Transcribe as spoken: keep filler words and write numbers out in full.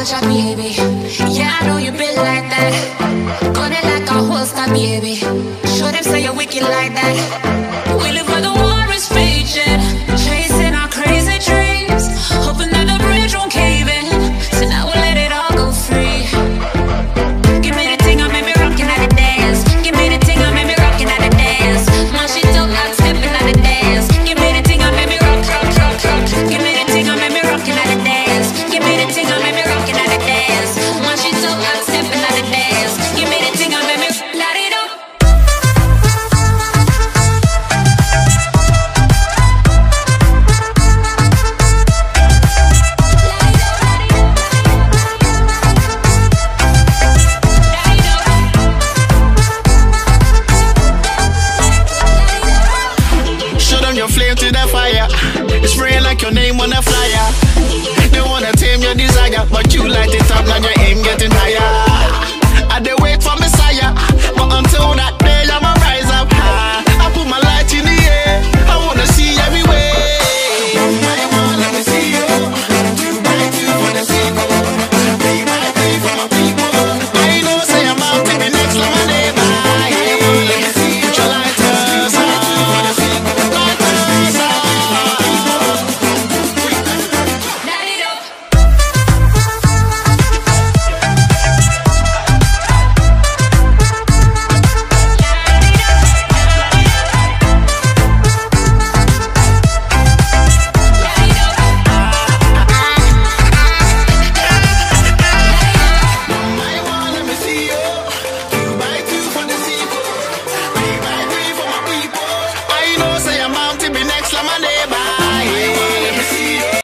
soldier, baby. Yeah, I know you been like that. Gun it like a holster, baby. Show them say you're wicked like that.